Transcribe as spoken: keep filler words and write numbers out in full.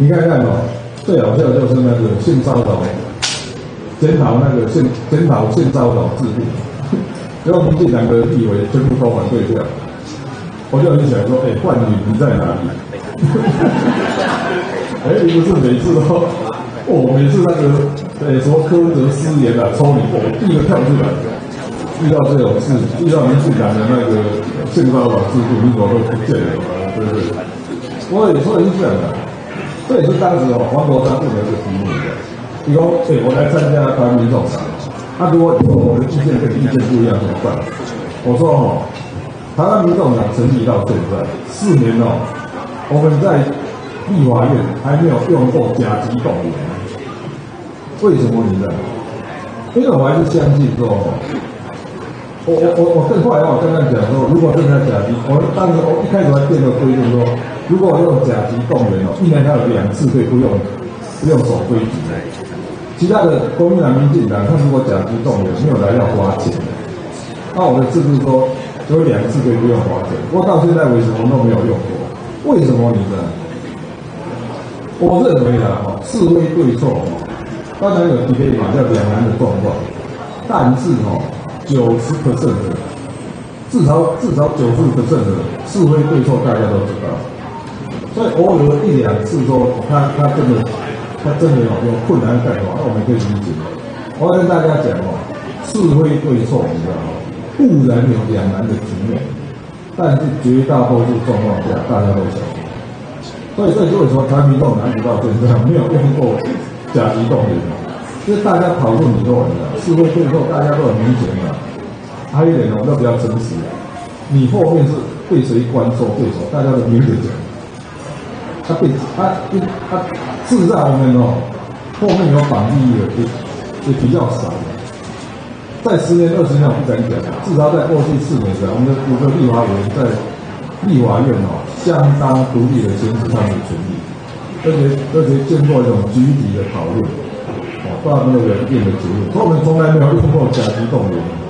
你看看哦，最好笑就是那个性骚扰，检讨那个性检讨性骚扰制度，然后民进党的立委全部都反对掉。我就很想说，哎、欸，冠宇你在哪里？哎、欸，你不是每次都，哦，每次那个，哎、欸，什么柯文哲失言啊，抽你，我第一个跳出来。遇到这种事，遇到民进党的那个性骚扰制度，你怎么都不见了，对不对？所以，所以是这样的，这也是当时哦，黄国昌问的一个题目的。比如说，哎、欸，我来参加台湾民众党，那、啊、如果以后我的意见跟你意见不一样怎么办？我说哦。台湾民众党成立到现在四年哦，我们在立法院还没有用过甲级动员，为什么你知道？因为我还是相信说，我我我我更快的话，我刚刚讲说，如果真的甲级，我当时我一开始还定个规定说，如果用甲级动员哦，一年还有两次可以不用不用守规矩的。其他的国民党、民进党，他如果甲级动员没有来要花钱的，那我的制度说。有两次可以不用花钱，不过到现在为止我们都没有用过。为什么你知道？我认为啊，哈，是非对错，当然有可以嘛，叫两难的状况，但是哈，九十 percent 的，至少至少九十 percent 的是非对错大家都知道，所以偶尔一两次说他他真的他真的有有困难在的话，那我们可以理解。我要跟大家讲哦，是非对错，你知道吗？固然有两难的局面，但是绝大多数状况下大家都小心。所以这就是为什么台湾民众党一直到现在没有用过甲级动员，因为大家讨论以后，你知道是非对错大家都很明显的。还有一点呢，我们都比较诚实，你后面是对谁关说对手，大家都明着讲。他对他他事实上我们哦，后面有绑利益的也也比较少。在十年、二十年我不敢讲，至少在过去四年来，我们的五个立法委员在立法院哦，相当独立的行使他们的权利，而且而且经过一种集体的讨论，哦，到那个一定的结论，所以我们从来没有用过甲级动员。